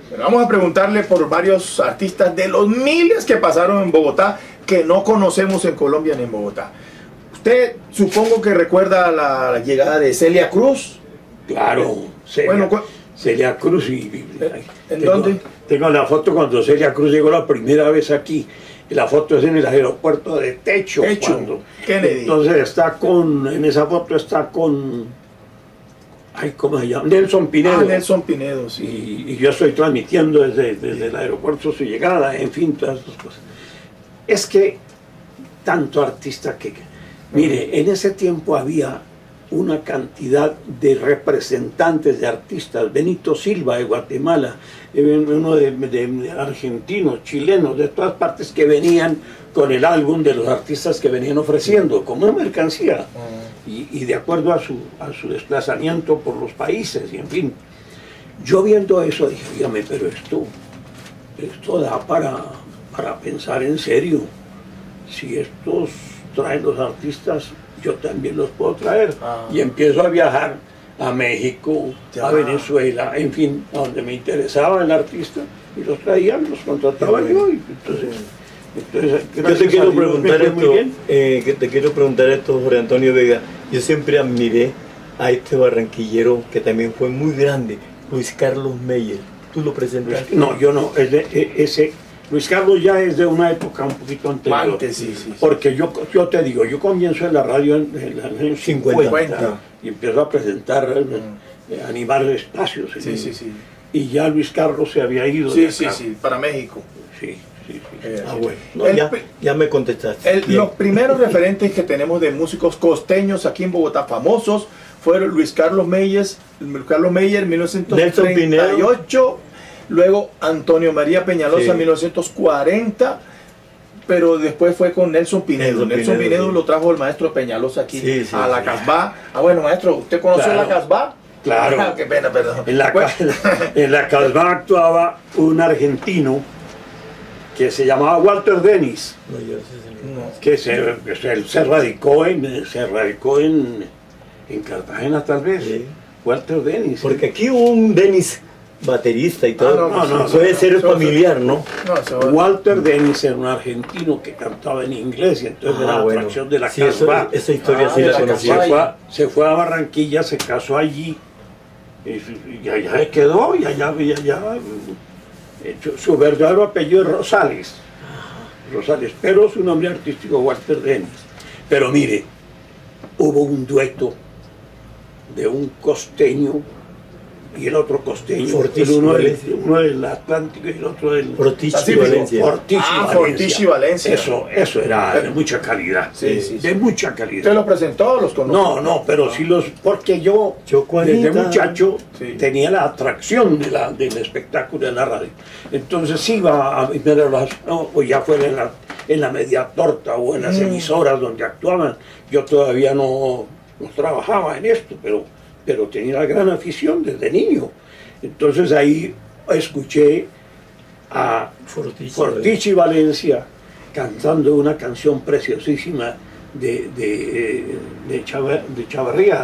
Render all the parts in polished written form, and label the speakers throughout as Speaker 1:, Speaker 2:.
Speaker 1: Pero vamos a preguntarle por varios artistas de los miles que pasaron en Bogotá que no conocemos en Colombia ni en Bogotá. Usted supongo que recuerda la llegada de Celia Cruz.
Speaker 2: Claro, Celia Cruz.
Speaker 1: ¿En dónde?
Speaker 2: Tengo la foto cuando Celia Cruz llegó la primera vez aquí. Y la foto es en el aeropuerto de Techo.
Speaker 1: Kennedy.
Speaker 2: Entonces en esa foto está con, ¿cómo se llama? Nelson Pinedo.
Speaker 1: Ah, Nelson Pinedo, sí.
Speaker 2: Y yo estoy transmitiendo desde el aeropuerto su llegada, en fin, todas estas cosas. Es que tanto artista que... Mire, en ese tiempo había una cantidad de representantes de artistas, Benito Silva de Guatemala, uno de argentinos, chilenos, de todas partes que venían con el álbum de los artistas que venían ofreciendo como una mercancía y de acuerdo a su desplazamiento por los países y en fin. Yo viendo eso dije, dígame, pero esto da para pensar en serio. Si estos traen los artistas, yo también los puedo traer. Y empiezo a viajar a México, a Venezuela, en fin, a donde me interesaba el artista, y los traían, los contrataban yo. Entonces
Speaker 3: yo te quiero preguntar esto, Jorge Antonio Vega. Yo siempre admiré a este barranquillero que también fue muy grande, Luis Carlos Meyer. ¿Tú lo presentaste?
Speaker 2: No, yo no. Luis Carlos ya es de una época un poquito anterior.
Speaker 1: Antes, sí.
Speaker 2: Porque yo te digo, yo comienzo en la radio en el año 50 y empiezo a presentar, animar espacios.
Speaker 1: Sí.
Speaker 2: Y ya Luis Carlos se había ido.
Speaker 1: Sí, para México.
Speaker 2: Sí.
Speaker 3: Bueno. No, ya me contestaste.
Speaker 1: Los primeros referentes que tenemos de músicos costeños aquí en Bogotá famosos fueron Luis Carlos Meyer, 1938. Luego Antonio María Peñalosa, 1940, pero después fue con Nelson Pinedo. Nelson Pinedo lo trajo el maestro Peñalosa aquí a la Casbah. Bueno, maestro, ¿usted conoció la Casbah?
Speaker 2: Claro.
Speaker 1: Qué pena, perdón.
Speaker 2: En la Casbah actuaba un argentino que se llamaba Walter Dennis, que se radicó en Cartagena tal vez. Walter Dennis.
Speaker 3: Porque aquí hubo un Dennis baterista y todo. Puede ser familiar, ¿no?
Speaker 2: Walter Dennis era un argentino que cantaba en inglés y entonces era la atracción de la Casbah.
Speaker 3: Esa historia sí la conocía.
Speaker 2: Se fue a Barranquilla, se casó allí y allá se quedó y allá su verdadero apellido es Rosales, pero su nombre artístico Walter Dennis. Pero mire, hubo un dueto de un costeño y el otro costeño, uno del Atlántico y el otro del
Speaker 3: Fortici Valencia.
Speaker 1: Fortici Valencia.
Speaker 2: Eso era de mucha calidad. De mucha calidad.
Speaker 1: ¿Usted los presentó? ¿Los conoció?
Speaker 2: No, pero sí porque yo desde muchacho tenía la atracción del espectáculo de la radio. Entonces iba a ver o ya fuera en la media torta o en las emisoras donde actuaban. Yo todavía no trabajaba en esto, pero tenía la gran afición desde niño. Entonces ahí escuché a Fortici Valencia cantando una canción preciosísima de Chavarría.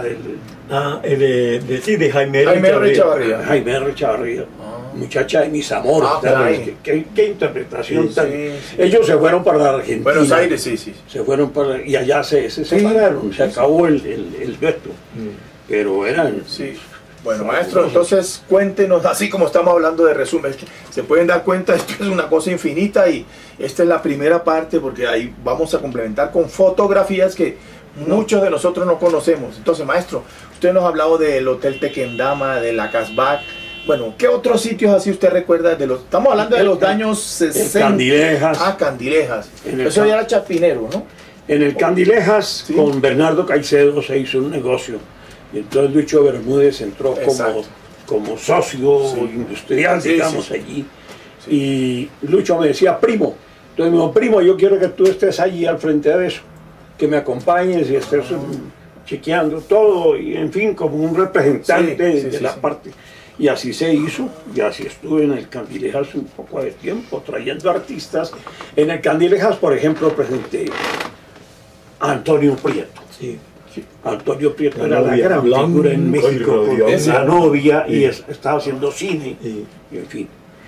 Speaker 3: De Jaime R. Chavarría.
Speaker 2: Jaime R. Chavarría. Muchacha de mis amores. ¿Qué interpretación tan... Ellos se fueron para la Argentina.
Speaker 1: Buenos Aires, sí.
Speaker 2: Se fueron y allá se separaron, se acabó el dueto. Pero eran...
Speaker 1: Bueno, maestro, entonces cuéntenos, así como estamos hablando de resumen, se pueden dar cuenta, esto es una cosa infinita y esta es la primera parte porque ahí vamos a complementar con fotografías que muchos de nosotros no conocemos. Entonces, maestro, usted nos ha hablado del Hotel Tequendama, de la Casbah. Bueno, ¿qué otros sitios así usted recuerda? Estamos hablando de los años 60.
Speaker 2: Candilejas.
Speaker 1: Candilejas. Eso ya era Chapinero, ¿no?
Speaker 2: En el Candilejas, con Bernardo Caicedo se hizo un negocio. Y entonces Lucho Bermúdez entró como socio industrial, digamos, allí. Y Lucho me decía, primo. Entonces me dijo, primo, yo quiero que tú estés allí al frente de eso, que me acompañes y estés chequeando todo, y en fin, como un representante de la parte. Y así se hizo, y así estuve en el Candilejas un poco de tiempo, trayendo artistas. En el Candilejas, por ejemplo, presenté a Antonio Prieto. Antonio Prieto era la gran figura en México, la novia, y estaba haciendo cine, y en fin.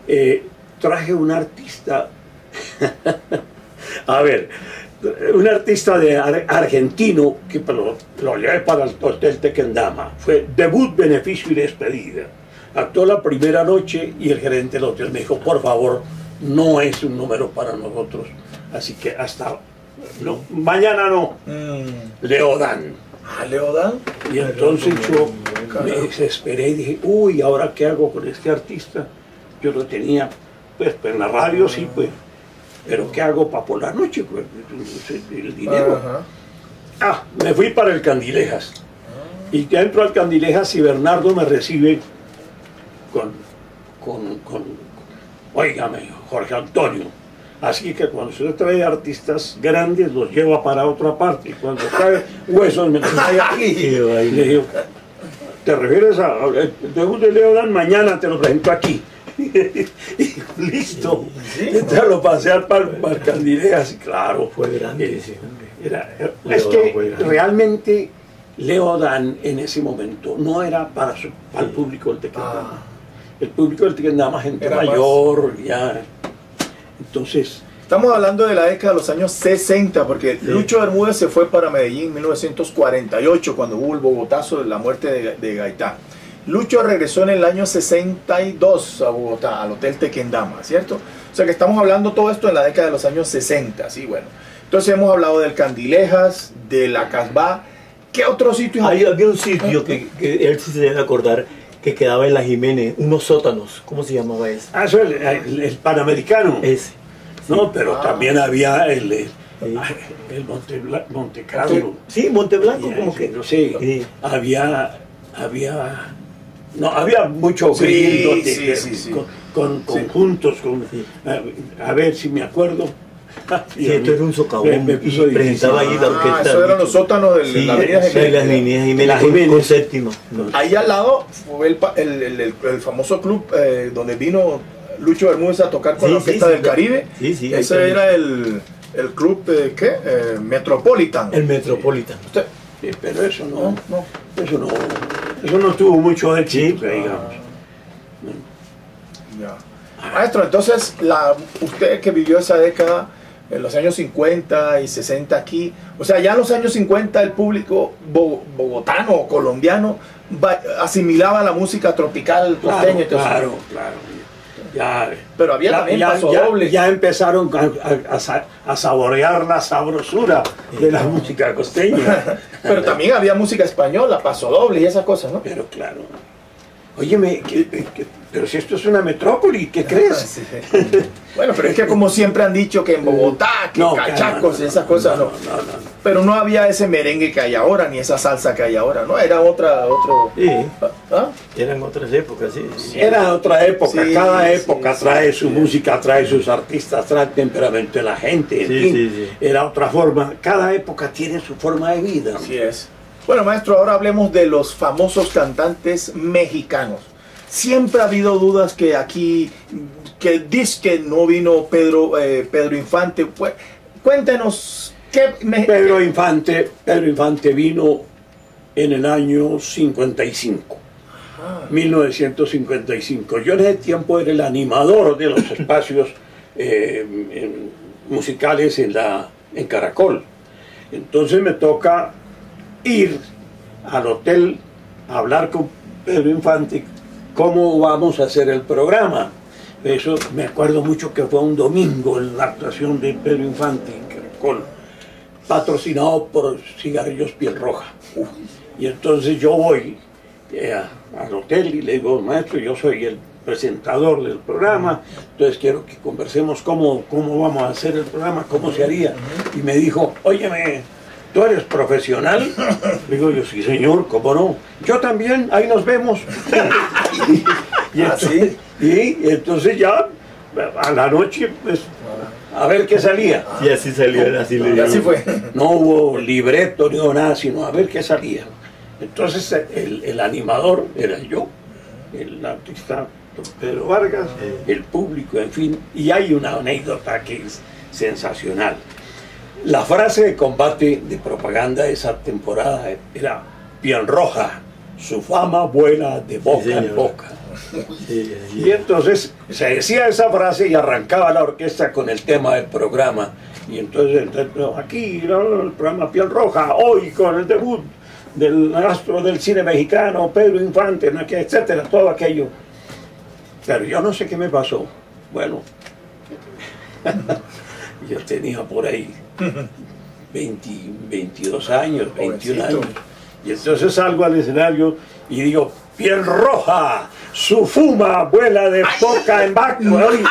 Speaker 2: traje un artista, a ver, un artista argentino que lo llevé para el Hotel Tequendama. Fue debut, beneficio y despedida. Actuó la primera noche y el gerente del hotel me dijo, por favor, no es un número para nosotros, así que hasta mañana no. Leodán.
Speaker 1: Leodán.
Speaker 2: Y entonces yo me desesperé y dije, uy, ¿ahora qué hago con este artista? Yo lo tenía, pues en la radio sí, pues, pero ¿qué hago para por la noche? Pues, el dinero. Me fui para el Candilejas. Y ya entro al Candilejas y Bernardo me recibe óigame, Jorge Antonio. Así que cuando se trae artistas grandes, los lleva para otra parte. Y cuando trae huesos, me los trae aquí. Y le digo, ¿te refieres al debut de Leodán? Mañana te lo presento aquí. Y listo. Entonces lo pasé al Candilejas y claro.
Speaker 3: Fue grande.
Speaker 2: Es que realmente Leodán en ese momento no era para el público del Tequendama. El público del Tequendama, gente era mayor, ya. Entonces,
Speaker 1: estamos hablando de la década de los años 60, porque Lucho Bermúdez se fue para Medellín en 1948, cuando hubo el Bogotazo de la muerte de Gaitán. Lucho regresó en el año 62 a Bogotá, al Hotel Tequendama, ¿cierto? O sea que estamos hablando todo esto en la década de los años 60, ¿sí? Bueno, entonces hemos hablado del Candilejas, de la Casbah. ¿Qué otro sitio?
Speaker 3: Había un sitio que él sí se debe acordar, que quedaba en la Jiménez, unos sótanos. ¿Cómo se llamaba eso?
Speaker 2: Eso es el Panamericano.
Speaker 3: Ese. Sí.
Speaker 2: No, pero también había el Monte Carlo.
Speaker 3: Sí, Monte Blanco, como que.
Speaker 2: No sé, sí. Había mucho gringo con conjuntos, a ver si me acuerdo.
Speaker 3: Sí, esto era un socavón y presentaba ahí la orquesta.
Speaker 1: Eso eran los sótanos de la Avenida
Speaker 3: Jiménez.
Speaker 2: La Jiménez
Speaker 3: con séptima.
Speaker 1: Ahí al lado fue el famoso club donde vino Lucho Bermúdez a tocar con la Orquesta del Caribe. Ese era el club ¿qué? Metropolitan.
Speaker 3: El Metropolitan.
Speaker 2: Sí, pero eso no tuvo mucho éxito, digamos.
Speaker 1: Maestro, entonces usted que vivió esa década, en los años 50 y 60 aquí, o sea, ya en los años 50 el público bogotano o colombiano asimilaba la música tropical costeña.
Speaker 2: Claro. Ya,
Speaker 1: pero había también pasodobles.
Speaker 2: Ya empezaron a saborear la sabrosura de la música costeña.
Speaker 1: Pero también había música española, pasodobles y esas cosas, ¿no?
Speaker 2: Pero claro. Óyeme, pero si esto es una metrópoli, ¿qué crees?
Speaker 1: Sí. Bueno, pero es que como siempre han dicho que en Bogotá, que cachacos y esas cosas, no. Pero no había ese merengue que hay ahora, ni esa salsa que hay ahora, ¿no? Era otro...
Speaker 3: Sí. Eran otras épocas, sí.
Speaker 2: Era otra época, cada época trae su música, trae sus artistas, trae el temperamento de la gente, en fin. Era otra forma, cada época tiene su forma de vida.
Speaker 1: Así es. Bueno, maestro, ahora hablemos de los famosos cantantes mexicanos. Siempre ha habido dudas que aquí, que dice que no vino Pedro Infante. Pues, cuéntenos,
Speaker 2: Pedro Infante vino en el año 55. 1955. Yo en ese tiempo era el animador de los espacios musicales en Caracol. Entonces me toca ir al hotel a hablar con Pedro Infante cómo vamos a hacer el programa. Eso me acuerdo mucho que fue un domingo en la actuación de Pedro Infante en Caracol, patrocinado por Cigarrillos Piel Roja. Y entonces yo voy al hotel y le digo, maestro, yo soy el presentador del programa, entonces quiero que conversemos cómo vamos a hacer el programa, cómo se haría. Y me dijo, óyeme, ¿tú eres profesional? Digo yo, sí señor, ¿cómo no? Yo también, ahí nos vemos. y entonces ya, a la noche, pues, a ver qué salía.
Speaker 3: Y así salió, así le
Speaker 1: digo. Así fue.
Speaker 2: No hubo libreto, ni nada, sino a ver qué salía. Entonces el animador era yo, el artista Pedro Vargas, el público, en fin. Y hay una anécdota que es sensacional. La frase de combate de propaganda de esa temporada era: Piel Roja, su fama vuela de boca en boca.
Speaker 3: Sí,
Speaker 2: Y entonces se decía esa frase y arrancaba la orquesta con el tema del programa. Y entonces aquí ¿no? El programa Piel Roja, hoy con el debut del astro del cine mexicano, Pedro Infante, ¿no? Etcétera, todo aquello. Pero yo no sé qué me pasó. Bueno, yo tenía por ahí 22 años, 21 años. Y entonces salgo al escenario y digo, Piel Roja, su fuma vuela de boca en boca.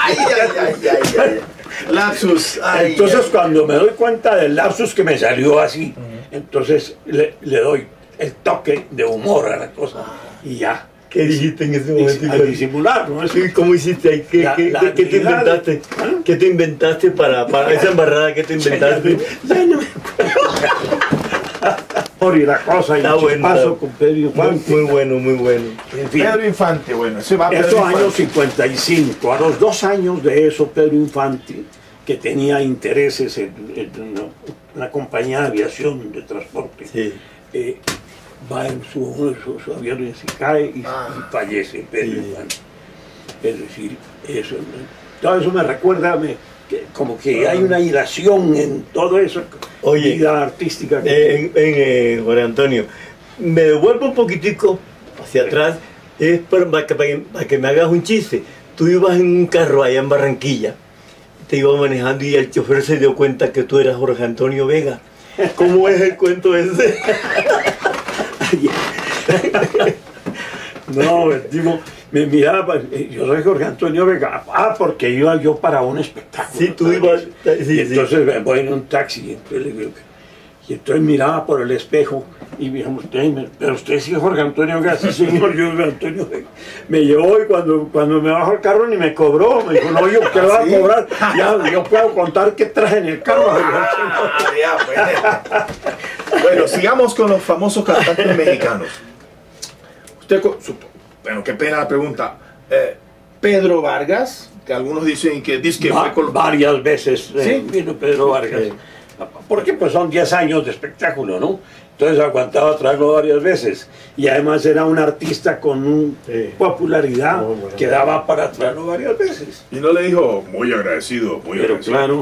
Speaker 1: Lapsus.
Speaker 2: Entonces cuando me doy cuenta del lapsus que me salió así, entonces le doy el toque de humor a la cosa y ya.
Speaker 3: ¿Qué dijiste en ese momento?
Speaker 2: A disimular, ¿no?
Speaker 3: Sí, ¿cómo hiciste ahí? ¿Qué te inventaste?
Speaker 2: ¿Ah?
Speaker 3: ¿Qué te inventaste para esa embarrada? ¿Qué te inventaste?
Speaker 2: Ya no me acuerdo. Y la cosa, y
Speaker 3: Está
Speaker 2: el
Speaker 3: bueno,
Speaker 2: chispazo
Speaker 3: está
Speaker 2: con Pedro Infante.
Speaker 3: Muy bueno, muy bueno.
Speaker 2: En fin,
Speaker 1: Pedro Infante, bueno, ese va Pedro
Speaker 2: estos
Speaker 1: Infante.
Speaker 2: años 55, a los 2 años de eso, Pedro Infante, que tenía intereses en una compañía de aviación de transporte,
Speaker 3: Sí.
Speaker 2: va en su avión y se cae y fallece Pedro Infante. Es decir, eso, todo eso me recuerda como que hay una ilación en todo eso,
Speaker 3: Oye,
Speaker 2: vida artística.
Speaker 3: Jorge Antonio, me devuelvo un poquitico hacia atrás, es para que me hagas un chiste. Tú ibas en un carro allá en Barranquilla, te ibas manejando y el chofer se dio cuenta que tú eras Jorge Antonio Vega. ¿Cómo es el cuento ese?
Speaker 2: No, el tipo me miraba, yo soy Jorge Antonio Vega, porque iba yo para un espectáculo.
Speaker 3: Sí, tú ibas.
Speaker 2: Y entonces me voy en un taxi y entonces miraba por el espejo y me dijo, pero usted sí es Jorge Antonio Vega. Sí, señor, yo soy Antonio Vega. Me llevó y cuando me bajó el carro ni me cobró. Me dijo, no, yo ¿qué va a cobrar? Ya, yo puedo contar qué traje en el carro.
Speaker 1: Bueno, sigamos con los famosos cantantes mexicanos. Usted, bueno, qué pena la pregunta. Pedro Vargas, que algunos dicen que fue con
Speaker 2: varias veces
Speaker 1: ¿Sí?
Speaker 2: vino Pedro Vargas.
Speaker 3: Sí.
Speaker 2: Porque pues son 10 años de espectáculo, ¿no? Entonces aguantaba traerlo varias veces. Y además era un artista con popularidad que daba para traerlo varias veces.
Speaker 1: Y no le dijo, muy agradecido, muy
Speaker 2: Pero
Speaker 1: agradecido.
Speaker 2: claro,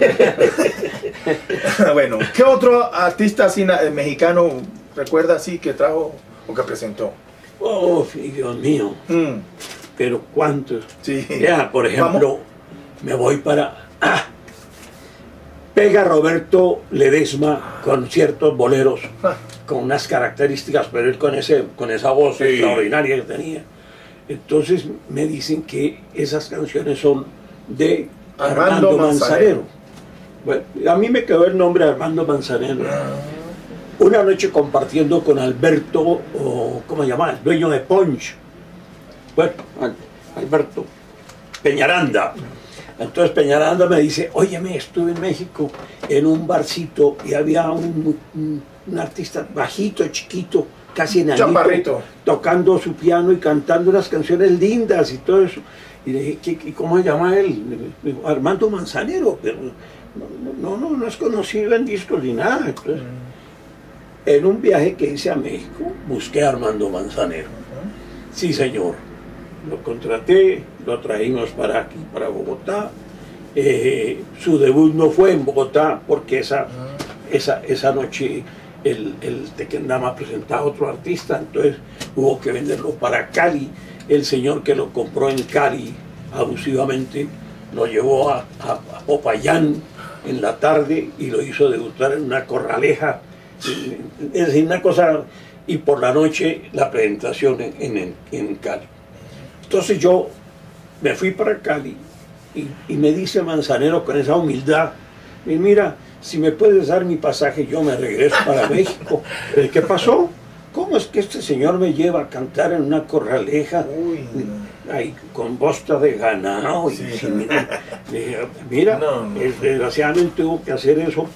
Speaker 1: Bueno, ¿qué otro artista mexicano recuerda así que trajo o que presentó?
Speaker 2: oh, Dios mío, pero cuántos.
Speaker 1: Sí.
Speaker 2: Ya, por ejemplo, me voy para... pega Roberto Ledesma con ciertos boleros, con unas características, pero él con esa voz extraordinaria que tenía. Entonces me dicen que esas canciones son de Armando Manzanero. Bueno, a mí me quedó el nombre Armando Manzanero. Una noche compartiendo con Alberto, ¿cómo se llama? El dueño de Punch. Bueno, Alberto Peñaranda. Entonces Peñaranda me dice, óyeme, estuve en México en un barcito y había un artista bajito, chiquito, casi enanito, tocando su piano y cantando unas canciones lindas y todo eso. Y le dije, ¿y cómo se llama él? Me dijo, Armando Manzanero, pero no es conocido en discos ni nada. Entonces, en un viaje que hice a México, busqué a Armando Manzanero. Sí, señor. Lo contraté, lo trajimos para aquí, para Bogotá. Su debut no fue en Bogotá porque esa noche el Tequendama presentaba a otro artista, entonces hubo que venderlo para Cali. El señor que lo compró en Cali abusivamente lo llevó a Popayán en la tarde y lo hizo debutar en una corraleja. Es decir, una cosa, y por la noche la presentación en Cali. Entonces yo me fui para Cali y me dice Manzanero con esa humildad, y mira, si me puedes dar mi pasaje yo me regreso para México. ¿Qué pasó? ¿Cómo es que este señor me lleva a cantar en una corraleja ahí, con bosta de ganado?
Speaker 1: Sí.
Speaker 2: Mira,
Speaker 1: No.
Speaker 2: desgraciadamente tuvo que hacer eso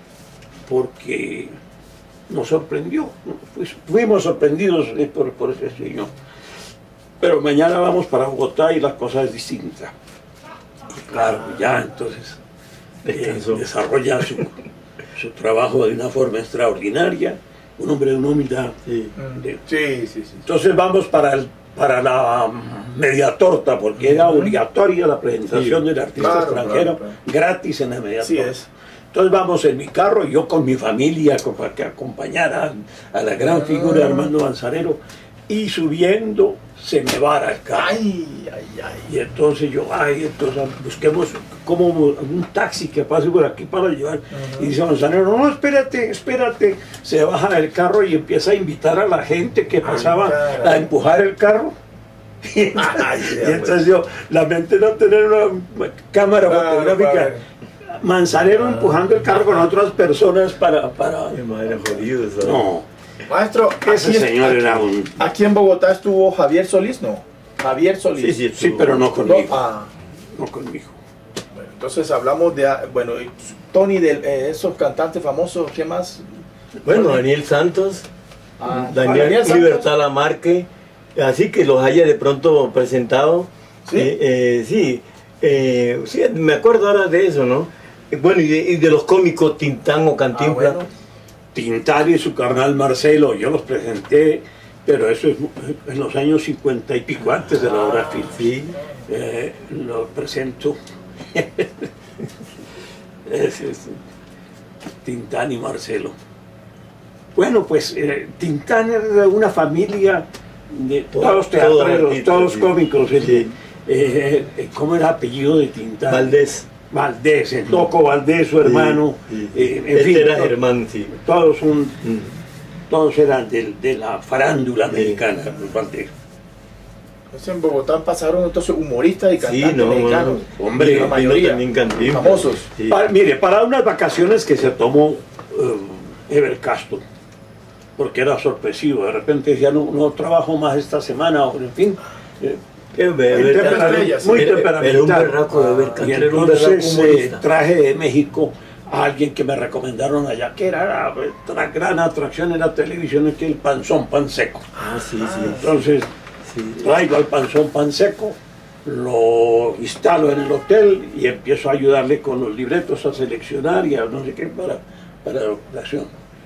Speaker 2: porque nos sorprendió. Fuimos sorprendidos por ese señor. Pero mañana vamos para Bogotá y la cosa es distinta. Y claro, ya entonces desarrolla su trabajo de una forma extraordinaria, un hombre de una humildad.
Speaker 3: Sí.
Speaker 1: Sí.
Speaker 2: Entonces vamos para el para la media torta, porque era obligatoria la presentación del artista
Speaker 1: Claro,
Speaker 2: extranjero,
Speaker 1: claro.
Speaker 2: gratis en la media
Speaker 1: Así
Speaker 2: torta.
Speaker 1: es.
Speaker 2: Entonces vamos en mi carro, yo con mi familia, para que acompañara a la gran figura de Armando Manzanero, y subiendo se me vara el carro.
Speaker 1: Ay, ay, ay.
Speaker 2: Y entonces yo, entonces busquemos como un taxi que pase por aquí para llevar. Y dice Manzanero, no, espérate, espérate. Se baja del carro y empieza a invitar a la gente que pasaba
Speaker 1: caray.
Speaker 2: a empujar el carro. Y entonces yo, lamenté no tener una cámara fotográfica.
Speaker 1: Claro.
Speaker 2: Manzanero empujando el carro con otras personas para...
Speaker 3: Qué madre jodido, ¿sabes?
Speaker 2: No,
Speaker 1: Maestro,
Speaker 2: ese señor era un...
Speaker 1: aquí en Bogotá estuvo Javier Solís, ¿no? Javier Solís.
Speaker 3: Sí, sí,
Speaker 2: Sí, pero no conmigo.
Speaker 1: Ah,
Speaker 2: No conmigo.
Speaker 1: bueno, entonces hablamos de, bueno, Tony, de esos cantantes famosos, ¿qué más?
Speaker 3: Bueno, Daniel Santos, Daniel
Speaker 1: Santos.
Speaker 3: Libertad Lamarque, así que los haya de pronto presentado.
Speaker 1: ¿Sí?
Speaker 3: Sí, sí, me acuerdo ahora de eso, ¿no? Bueno, y de los cómicos Tintán o Cantinflas.
Speaker 1: bueno.
Speaker 2: Tintán y su carnal Marcelo, yo los presenté, pero eso es en los años 50 y pico, antes de la obra film.
Speaker 3: Sí.
Speaker 2: Los presento. Es Tintán y Marcelo. Bueno, pues Tintán es de una familia de todos teatreros,
Speaker 3: artistas,
Speaker 2: todos
Speaker 3: sí.
Speaker 2: cómicos.
Speaker 3: Sí.
Speaker 2: ¿Cómo era el apellido de Tintán?
Speaker 3: Valdés.
Speaker 2: Valdés, el Toco Valdés, su hermano.
Speaker 3: Sí.
Speaker 2: En
Speaker 3: Este
Speaker 2: fin,
Speaker 3: era Germán, sí.
Speaker 2: todos eran de la farándula americana, los Valdés.
Speaker 1: Entonces en Bogotá pasaron entonces humoristas y cantantes mexicanos.
Speaker 2: hombre,
Speaker 1: la mayoría.
Speaker 3: también Cantinflas.
Speaker 1: Famosos.
Speaker 3: Sí.
Speaker 2: Mire, para unas vacaciones que se tomó Ever Castro, porque era sorpresivo, de repente decía, no trabajo más esta semana, o en fin. Muy
Speaker 1: Era un
Speaker 2: temperamental.
Speaker 3: Era un berraco de ver
Speaker 2: Y
Speaker 3: era un berraco
Speaker 2: entonces
Speaker 3: humorista.
Speaker 2: traje de México a alguien que me recomendaron allá, que era la gran atracción en la televisión, que el Panzón Panseco.
Speaker 3: Ah, sí, sí.
Speaker 2: Entonces
Speaker 3: Sí.
Speaker 2: traigo al Panzón Panseco, lo instalo en el hotel y empiezo a ayudarle con los libretos a seleccionar y a no sé qué para la operación.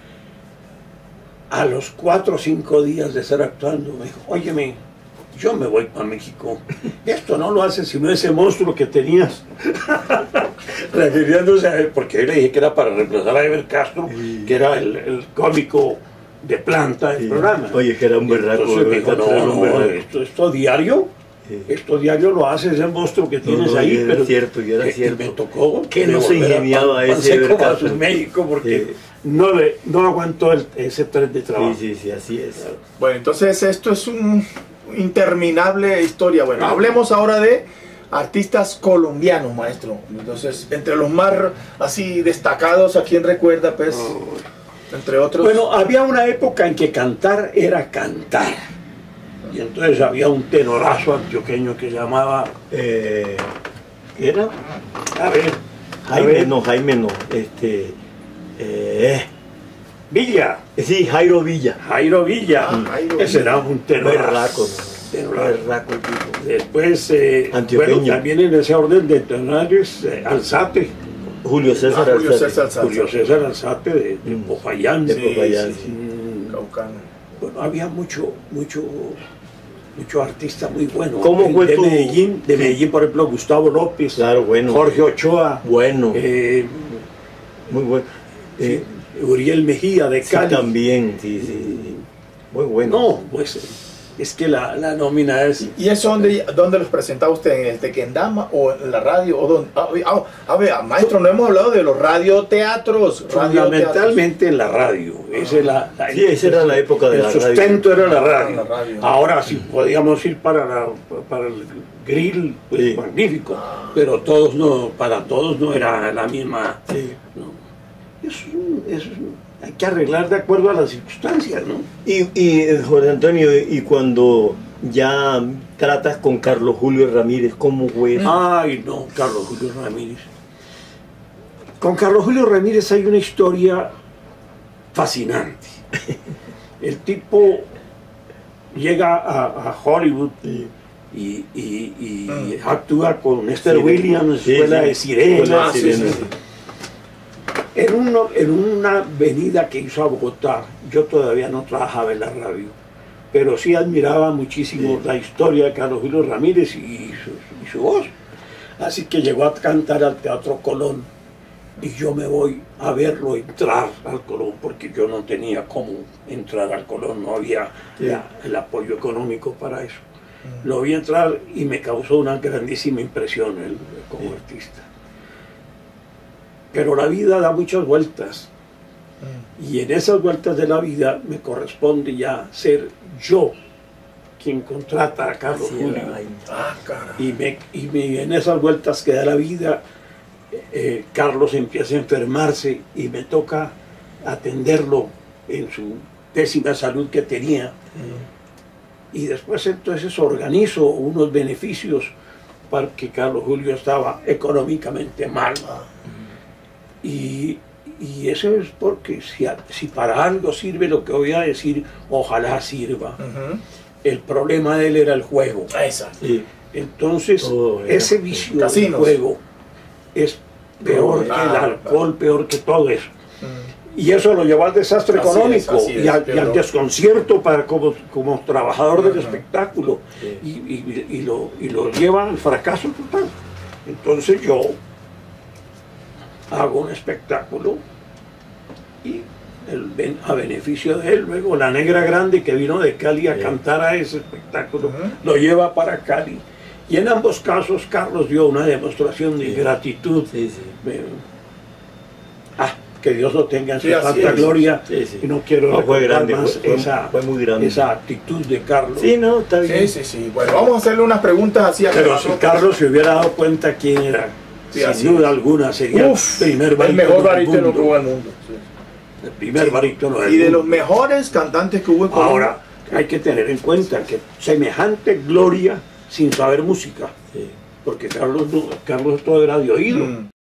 Speaker 2: A los 4 o 5 días de estar actuando, me dijo, óyeme, yo me voy para México. Esto no lo hace sino ese monstruo que tenías. Refiriéndose a él, porque yo le dije que era para reemplazar a Ever Castro, que era el cómico de planta del programa.
Speaker 3: Oye, que era un berraco.
Speaker 2: Entonces me dijo,
Speaker 3: Ever Castro era un
Speaker 2: no,
Speaker 3: berraco.
Speaker 2: esto diario,
Speaker 3: Sí.
Speaker 2: esto diario lo hace ese monstruo que tienes
Speaker 3: no,
Speaker 2: ahí.
Speaker 3: y era
Speaker 2: Pero
Speaker 3: cierto, y era
Speaker 2: y
Speaker 3: cierto.
Speaker 2: me tocó
Speaker 3: Que no se
Speaker 2: devolver a
Speaker 3: ingeniaba ese
Speaker 2: Panseco
Speaker 3: Ever
Speaker 2: a
Speaker 3: Castro.
Speaker 2: su México porque
Speaker 3: Sí.
Speaker 2: no aguantó ese tren de trabajo.
Speaker 3: Sí, sí, sí, así es.
Speaker 1: Bueno, entonces esto es un interminable historia. Bueno, hablemos ahora de artistas colombianos, maestro. Entonces, entre los más así destacados, ¿a quién recuerda, pues? Entre otros.
Speaker 2: Bueno, había una época en que cantar era cantar. Y entonces había un tenorazo antioqueño que llamaba,
Speaker 3: ¿Qué era?
Speaker 2: a ver,
Speaker 3: Jaime no.
Speaker 2: Villa,
Speaker 3: Sí, Jairo Villa.
Speaker 2: Jairo Villa.
Speaker 1: Jairo
Speaker 2: Ese
Speaker 1: Villa.
Speaker 2: era un tenorazo.
Speaker 3: Berraco.
Speaker 2: Tenorazo.
Speaker 3: Berraco el tipo.
Speaker 2: Después,
Speaker 3: Antioqueño.
Speaker 2: bueno, también en ese orden de tenores, Alzate,
Speaker 3: Julio César
Speaker 1: Julio
Speaker 3: Alzate.
Speaker 1: César Alzate.
Speaker 2: Julio César Alzate de Popayán.
Speaker 3: De Popayán, sí.
Speaker 1: Caucano.
Speaker 2: Bueno, había mucho artista muy bueno.
Speaker 3: ¿Cómo fue
Speaker 2: de
Speaker 3: tu-
Speaker 2: Medellín, de Medellín, por ejemplo, Gustavo López,
Speaker 3: Claro, bueno.
Speaker 2: Jorge Ochoa,
Speaker 3: Bueno, muy bueno.
Speaker 2: Uriel Mejía de
Speaker 3: Sí,
Speaker 2: Cali.
Speaker 3: también, sí, sí. Muy bueno.
Speaker 2: No, pues es que la nómina es...
Speaker 1: ¿Y eso dónde los presentaba usted? ¿En el Tequendama o en la radio? ¿O dónde? A ver, maestro, no hemos hablado de los radioteatros.
Speaker 2: Fundamentalmente en la radio.
Speaker 3: Sí, esa era la época de la radio.
Speaker 2: El sustento era la radio.
Speaker 1: La radio.
Speaker 2: Ahora sí podíamos ir para el grill, pues
Speaker 3: Sí.
Speaker 2: magnífico. Pero para todos no era la misma.
Speaker 3: Sí.
Speaker 2: ¿no? Hay que arreglar de acuerdo a las circunstancias, ¿no?
Speaker 3: Y Jorge Antonio, y cuando ya tratas con Carlos Julio Ramírez, ¿cómo fue eso?
Speaker 2: Ay, no, Carlos Julio Ramírez. Con Carlos Julio Ramírez hay una historia fascinante. El tipo llega a Hollywood
Speaker 3: Sí.
Speaker 2: y actúa con Esther
Speaker 3: Sí,
Speaker 2: Williams,
Speaker 3: sí,
Speaker 2: escuela
Speaker 3: sí.
Speaker 2: de sirenas.
Speaker 3: Escuela de
Speaker 2: Sí,
Speaker 3: sirenas,
Speaker 2: sí.
Speaker 3: sí.
Speaker 2: En una venida que hizo a Bogotá, yo todavía no trabajaba en la radio, pero sí admiraba muchísimo la historia de Carlos Julio Ramírez y su voz. Así que llegó a cantar al Teatro Colón y yo me voy a verlo entrar al Colón, porque yo no tenía cómo entrar al Colón, no había el apoyo económico para eso. Lo vi entrar y me causó una grandísima impresión él como artista. Pero la vida da muchas vueltas. Y en esas vueltas de la vida me corresponde ya ser yo quien contrata a Carlos Julio. Y en esas vueltas que da la vida, Carlos empieza a enfermarse y me toca atenderlo en su pésima salud que tenía. Y después entonces organizo unos beneficios porque Carlos Julio estaba económicamente mal. Y eso es porque si para algo sirve lo que voy a decir, ojalá sirva. El problema de él era el juego.
Speaker 1: Exacto.
Speaker 2: Entonces, ese vicio del juego es peor que el alcohol, peor que todo eso. Y eso lo llevó al desastre económico y al desconcierto como trabajador del espectáculo. Y lo lleva al fracaso total. Entonces yo hago un espectáculo y a beneficio de él, luego La Negra Grande, que vino de Cali a cantar a ese espectáculo, lo lleva para Cali. Y en ambos casos Carlos dio una demostración de gratitud. Que Dios lo tenga en su santa gloria. Y no quiero recordar más esa actitud de Carlos.
Speaker 3: Sí, no, está bien.
Speaker 1: Sí. Bueno, vamos a hacerle unas preguntas así a
Speaker 2: Pero si Carlos se hubiera dado cuenta quién era, sin duda alguna sería el
Speaker 1: mejor barítono que hubo en el mundo.
Speaker 2: El primer barítono del mundo.
Speaker 1: Y de los mejores cantantes que hubo en Colombia.
Speaker 2: Ahora, hay que tener en cuenta que semejante gloria sin saber música, porque Carlos todo era de oído.